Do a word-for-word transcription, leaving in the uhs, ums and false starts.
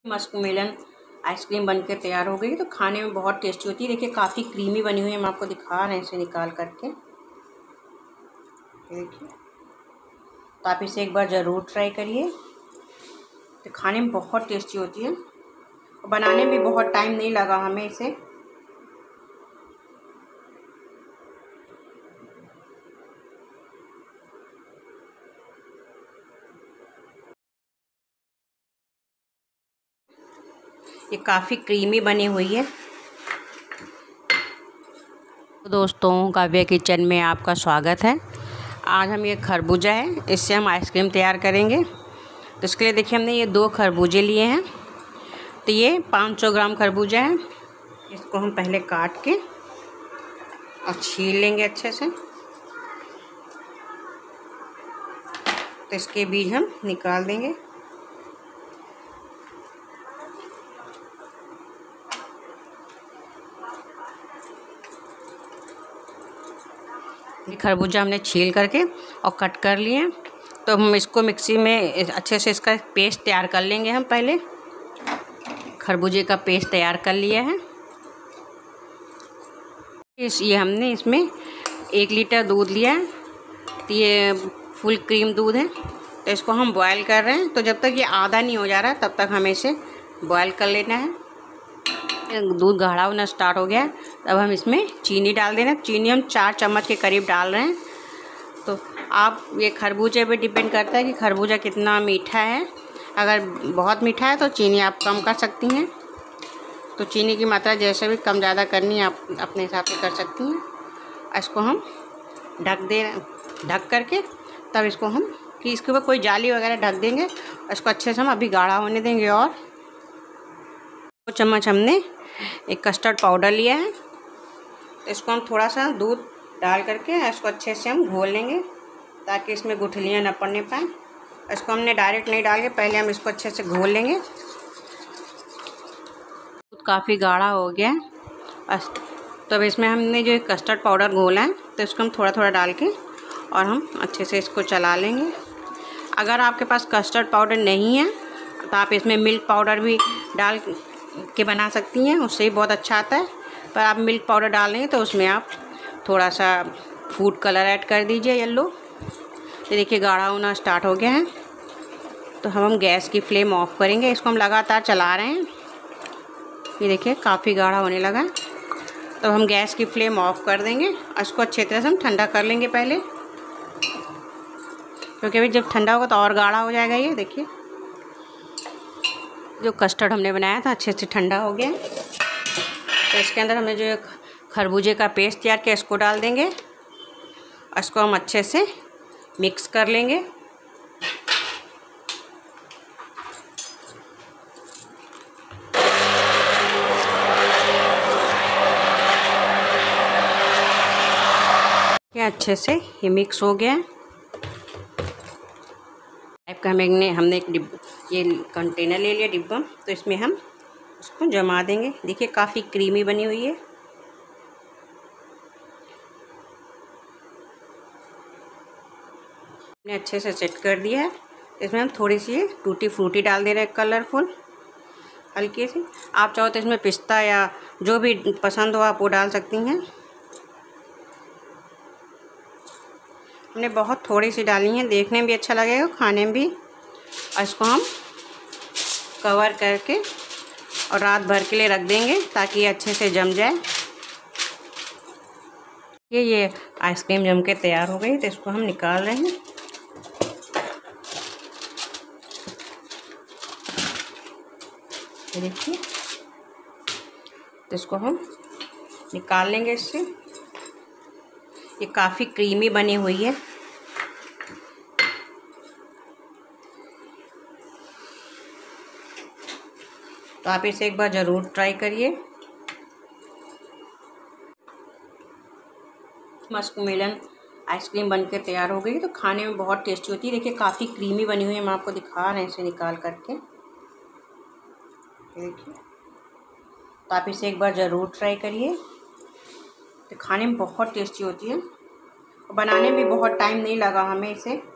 Muskmelon ice cream बनकर तैयार हो गई। तो खाने में बहुत टेस्टी होती है। देखिए काफ़ी क्रीमी बनी हुई है। हम आपको दिखा रहे हैं इसे निकाल करके। देखिए, तो आप इसे एक बार ज़रूर ट्राई करिए। तो खाने में बहुत टेस्टी होती है। बनाने में भी बहुत टाइम नहीं लगा हमें इसे। ये काफ़ी क्रीमी बनी हुई है। तो दोस्तों, काव्या किचन में आपका स्वागत है। आज हम ये खरबूजा है, इससे हम आइसक्रीम तैयार करेंगे। तो इसके लिए देखिए हमने ये दो खरबूजे लिए हैं। तो ये पाँच सौ ग्राम खरबूजा है। इसको हम पहले काट के और छील लेंगे अच्छे से। तो इसके बीज हम निकाल देंगे। ये खरबूजा हमने छील करके और कट कर लिए। तो हम इसको मिक्सी में अच्छे से इसका पेस्ट तैयार कर लेंगे। हम पहले खरबूजे का पेस्ट तैयार कर लिया है। इस ये हमने इसमें एक लीटर दूध लिया है। तो ये फुल क्रीम दूध है। तो इसको हम बॉयल कर रहे हैं। तो जब तक ये आधा नहीं हो जा रहा तब तक हमें इसे बॉयल कर लेना है। दूध गाढ़ा होना स्टार्ट हो गया है। तब हम इसमें चीनी डाल देना। चीनी हम चार चम्मच के करीब डाल रहे हैं। तो आप ये खरबूजे पे डिपेंड करता है कि खरबूजा कितना मीठा है। अगर बहुत मीठा है तो चीनी आप कम कर सकती हैं। तो चीनी की मात्रा जैसे भी कम ज़्यादा करनी है आप अपने हिसाब से कर सकती हैं। इसको हम ढक दे ढक करके तब इसको हम कि इसके ऊपर कोई जाली वगैरह ढक देंगे। इसको अच्छे से हम अभी गाढ़ा होने देंगे। और दो चम्मच हमने एक कस्टर्ड पाउडर लिया है। इसको हम थोड़ा सा दूध डाल करके इसको अच्छे से हम घोल लेंगे ताकि इसमें गुठलियाँ न पड़ने पाएँ। इसको हमने डायरेक्ट नहीं डाल के पहले हम इसको अच्छे से घोल लेंगे। दूध काफ़ी गाढ़ा हो गया है। बस तो अब इसमें हमने जो कस्टर्ड पाउडर घोला है तो इसको हम थोड़ा थोड़ा डाल के और हम अच्छे से इसको चला लेंगे। अगर आपके पास कस्टर्ड पाउडर नहीं है तो आप इसमें मिल्क पाउडर भी डाल के बना सकती हैं, उससे ही बहुत अच्छा आता है। पर आप मिल्क पाउडर डालेंगे तो उसमें आप थोड़ा सा फूड कलर ऐड कर दीजिए, येलो। तो देखिए गाढ़ा होना स्टार्ट हो गया है। तो हम हम गैस की फ्लेम ऑफ करेंगे। इसको हम लगातार चला रहे हैं। ये देखिए काफ़ी गाढ़ा होने लगा। तो हम गैस की फ्लेम ऑफ कर देंगे। इसको अच्छे तरह से हम ठंडा कर लेंगे पहले, क्योंकि अभी जब ठंडा होगा तो और गाढ़ा हो जाएगा। ये देखिए जो कस्टर्ड हमने बनाया था अच्छे से ठंडा हो गया। तो इसके अंदर हमने जो खरबूजे का पेस्ट तैयार किया इसको डाल देंगे। इसको हम अच्छे से मिक्स कर लेंगे। क्या अच्छे से ये मिक्स हो गया। टाइप का हमने हमने एक डिब्बा ये कंटेनर ले लिया डिब्बा। तो इसमें हम इसको जमा देंगे। देखिए काफ़ी क्रीमी बनी हुई है। हमने अच्छे से सेट कर दिया है। इसमें हम थोड़ी सी टूटी फ्रूटी डाल दे रहे हैं, कलरफुल हल्की सी। आप चाहो तो इसमें पिस्ता या जो भी पसंद हो आप वो डाल सकती हैं। हमने बहुत थोड़ी सी डाली है, देखने में भी अच्छा लगेगा, खाने में भी। और इसको हम कवर करके और रात भर के लिए रख देंगे ताकि ये अच्छे से जम जाए। ये ये आइसक्रीम जम के तैयार हो गई। तो इसको हम निकाल रहे हैं। ये देखिए, तो इसको हम निकाल लेंगे इससे। ये काफ़ी क्रीमी बनी हुई है। तो आप इसे एक बार ज़रूर ट्राई करिए। मस्कमेलन आइसक्रीम बनकर तैयार हो गई। तो खाने में बहुत टेस्टी होती है। देखिए काफ़ी क्रीमी बनी हुई है। हम आपको दिखा रहे हैं इसे निकाल करके। देखिए, तो आप इसे एक बार ज़रूर ट्राई करिए। तो खाने में बहुत टेस्टी होती है। बनाने में भी बहुत टाइम नहीं लगा हमें इसे।